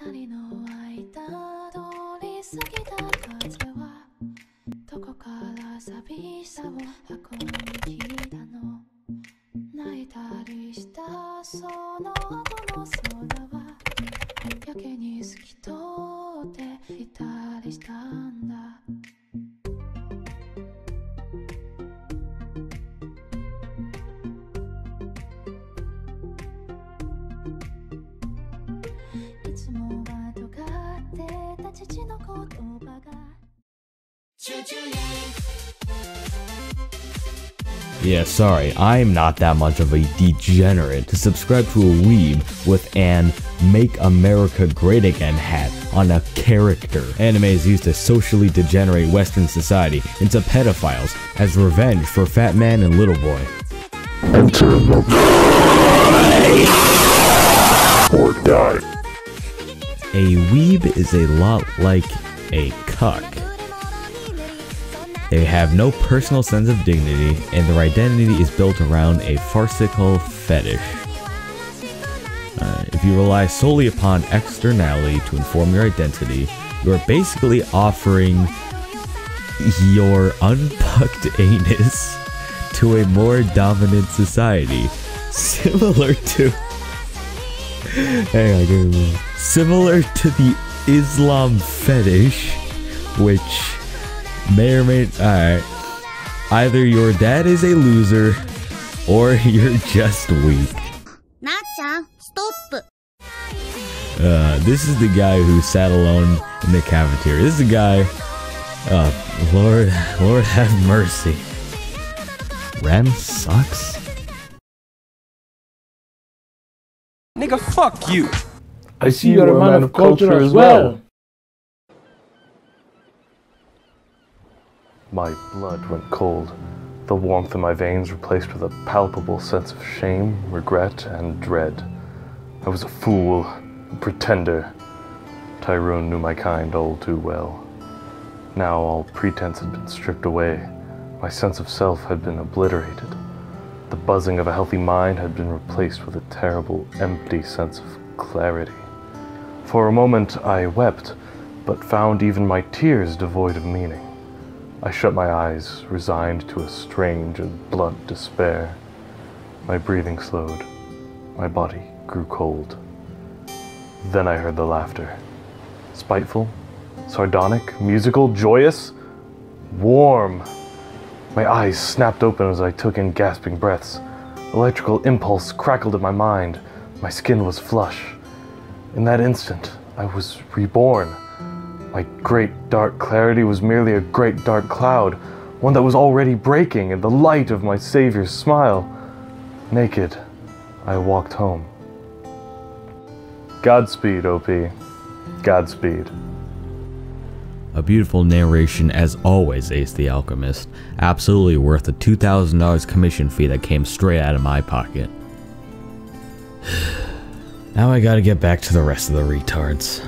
Yeah, sorry, I'm not that much of a degenerate to subscribe to a weeb with an Make America Great Again hat on a character. Anime is used to socially degenerate Western society into pedophiles as revenge for Fat Man and Little Boy. Enter the or die. A weeb is a lot like a cuck. They have no personal sense of dignity, and their identity is built around a farcical fetish. If you rely solely upon externality to inform your identity, you are basically offering your unpucked anus to a more dominant society, similar to similar to the Islam fetish, which may or may either your dad is a loser or you're just weak. Stop. This is the guy who sat alone in the cafeteria. This is the guy. Lord have mercy. Ram sucks. Nigga, fuck you. I see you're a man of culture as well. My blood went cold, the warmth in my veins replaced with a palpable sense of shame, regret, and dread. I was a fool, a pretender. Tyrone knew my kind all too well. Now all pretense had been stripped away. My sense of self had been obliterated. The buzzing of a healthy mind had been replaced with a terrible, empty sense of clarity. For a moment I wept, but found even my tears devoid of meaning. I shut my eyes, resigned to a strange and blunt despair. My breathing slowed. My body grew cold. Then I heard the laughter. Spiteful, sardonic, musical, joyous, warm. My eyes snapped open as I took in gasping breaths. Electrical impulse crackled in my mind. My skin was flush. In that instant, I was reborn. My great dark clarity was merely a great dark cloud, one that was already breaking in the light of my Savior's smile. Naked, I walked home. Godspeed, OP. Godspeed. A beautiful narration as always, Ace the Alchemist. Absolutely worth the $2,000 commission fee that came straight out of my pocket. Now I gotta get back to the rest of the retards.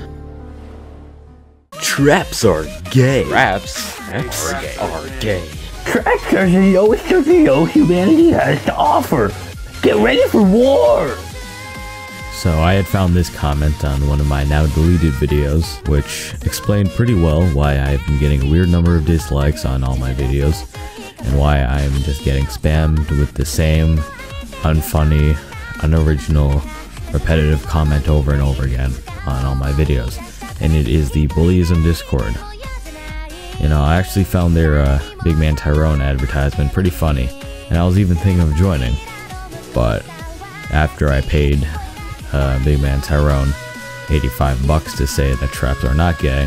Traps are gay. Traps are gay. Traps are the only humanity has to offer. Get ready for war! So I had found this comment on one of my now deleted videos, which explained pretty well why I've been getting a weird number of dislikes on all my videos, and why I'm just getting spammed with the same unfunny, unoriginal, repetitive comment over and over again on all my videos. And it is the Bullyism Discord. You know, I actually found their Big Man Tyrone advertisement pretty funny, and I was even thinking of joining. But after I paid Big Man Tyrone $85 to say that traps are not gay,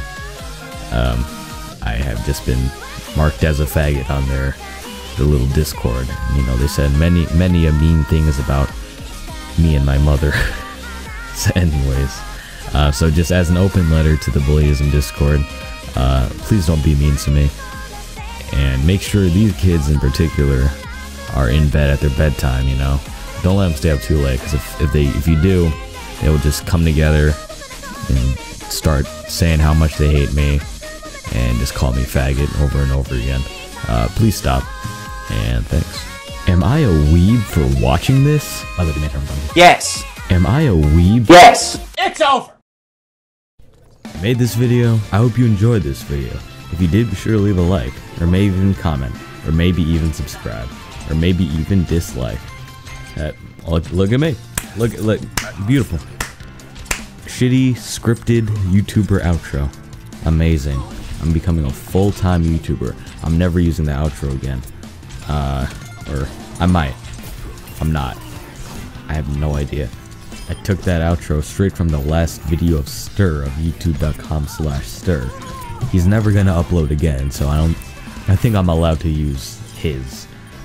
I have just been marked as a faggot on their little Discord. You know, they said many mean things about me and my mother. So anyways. So just as an open letter to the Bullyism Discord, please don't be mean to me, and make sure these kids in particular are in bed at their bedtime. You know, don't let them stay up too late, because if you do, they will just come together and start saying how much they hate me and just call me faggot over and over again. Please stop, and thanks. Am I a weeb for watching this? Yes. Am I a weeb? Yes. It's over. made this video. I hope you enjoyed this video. If you did, be sure to leave a like, or maybe even comment, or maybe even subscribe, or maybe even dislike. Look at me. Look, beautiful. Shitty, scripted YouTuber outro. Amazing. I'm becoming a full-time YouTuber. I'm never using the outro again. Or I might. I'm not. I have no idea. I took that outro straight from the last video of Stir of youtube.com/Stir. He's never gonna upload again, so I think I'm allowed to use his.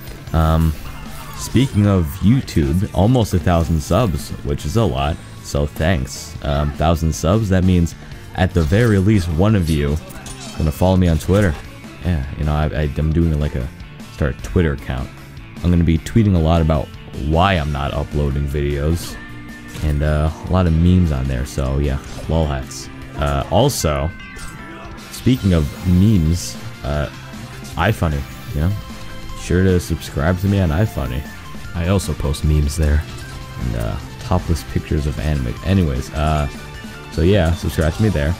Speaking of YouTube, almost 1,000 subs, which is a lot, so thanks. 1,000 subs, that means at the very least one of you is gonna follow me on Twitter. Yeah, you know, I'm doing like a Twitter account. I'm gonna be tweeting a lot about why I'm not uploading videos, and a lot of memes on there, so yeah, lol hats. Also, speaking of memes, iFunny, you know, sure to subscribe to me on iFunny. I also post memes there, and topless pictures of anime. Anyways, so yeah, subscribe to me there.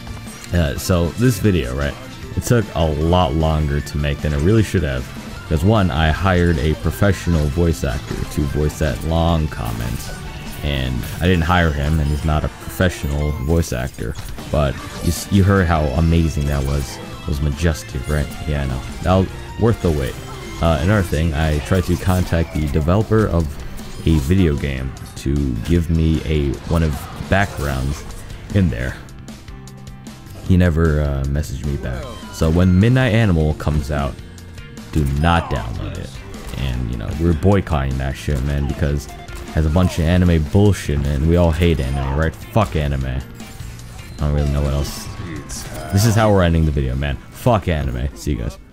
So this video, right, it took a lot longer to make than it really should have, because one, I hired a professional voice actor to voice that long comment, and I didn't hire him, and he's not a professional voice actor, but you heard how amazing that was. It was majestic, right? Yeah, I know. That was worth the wait. Another thing, I tried to contact the developer of a video game to give me one of the backgrounds in there. He never messaged me back. So when Midnight Animal comes out, do not download it. And, you know, we're boycotting that shit, man, because it has a bunch of anime bullshit, and we all hate anime, right? Fuck anime. I don't really know what else. This is how we're ending the video, man. Fuck anime. See you guys.